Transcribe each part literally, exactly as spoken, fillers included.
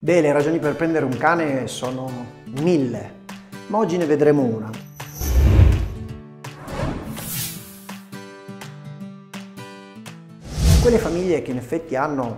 Beh, le ragioni per prendere un cane sono mille, ma oggi ne vedremo una. Quelle famiglie che in effetti hanno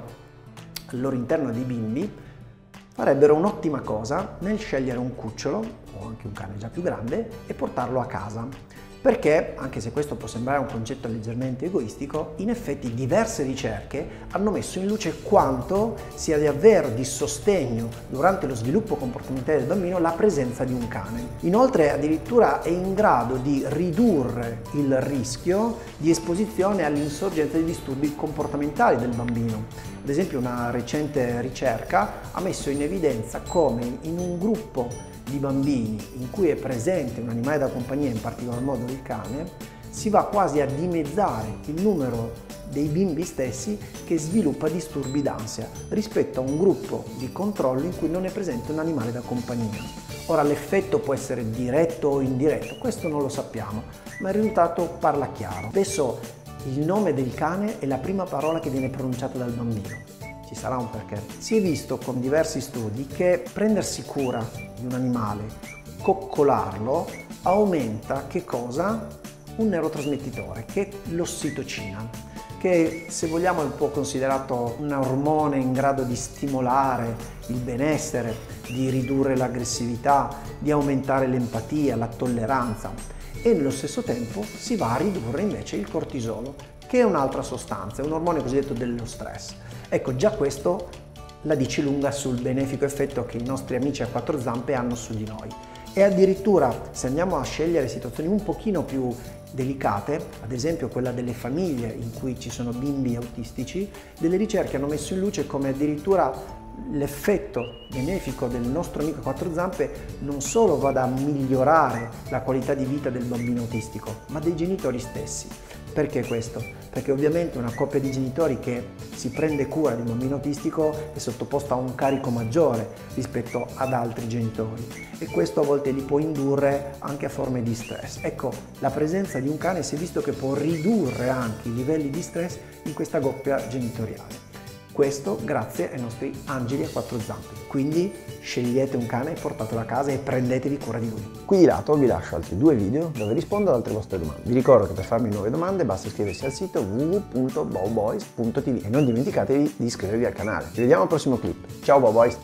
al loro interno dei bimbi farebbero un'ottima cosa nel scegliere un cucciolo, o anche un cane già più grande, e portarlo a casa. Perché, anche se questo può sembrare un concetto leggermente egoistico, in effetti diverse ricerche hanno messo in luce quanto sia davvero di sostegno durante lo sviluppo comportamentale del bambino la presenza di un cane. Inoltre addirittura è in grado di ridurre il rischio di esposizione all'insorgenza di disturbi comportamentali del bambino. Ad esempio una recente ricerca ha messo in evidenza come in un gruppo di bambini in cui è presente un animale da compagnia, in particolar modo il cane, si va quasi a dimezzare il numero dei bimbi stessi che sviluppa disturbi d'ansia rispetto a un gruppo di controllo in cui non è presente un animale da compagnia. Ora l'effetto può essere diretto o indiretto, questo non lo sappiamo, ma il risultato parla chiaro. Spesso il nome del cane è la prima parola che viene pronunciata dal bambino. Ci sarà un perché. Si è visto con diversi studi che prendersi cura di un animale, coccolarlo, aumenta che cosa? Un neurotrasmettitore, che è l'ossitocina, che se vogliamo è un po' considerato un ormone in grado di stimolare il benessere, di ridurre l'aggressività, di aumentare l'empatia, la tolleranza, e nello stesso tempo si va a ridurre invece il cortisolo, che è un'altra sostanza, è un ormone cosiddetto dello stress. Ecco, già questo la dice lunga sul benefico effetto che i nostri amici a quattro zampe hanno su di noi. E addirittura, se andiamo a scegliere situazioni un pochino più delicate, ad esempio quella delle famiglie in cui ci sono bimbi autistici, delle ricerche hanno messo in luce come addirittura l'effetto benefico del nostro amico a quattro zampe non solo vada a migliorare la qualità di vita del bambino autistico, ma dei genitori stessi. Perché questo? Perché ovviamente una coppia di genitori che si prende cura di un bambino autistico è sottoposta a un carico maggiore rispetto ad altri genitori e questo a volte li può indurre anche a forme di stress. Ecco, la presenza di un cane si è visto che può ridurre anche i livelli di stress in questa coppia genitoriale. Questo grazie ai nostri angeli a quattro zampe. Quindi scegliete un cane, portatelo a casa e prendetevi cura di lui. Qui di lato vi lascio altri due video dove rispondo ad altre vostre domande. Vi ricordo che per farmi nuove domande basta iscriversi al sito w w w punto bowboys punto t v e non dimenticatevi di iscrivervi al canale. Ci vediamo al prossimo clip. Ciao Bowboys!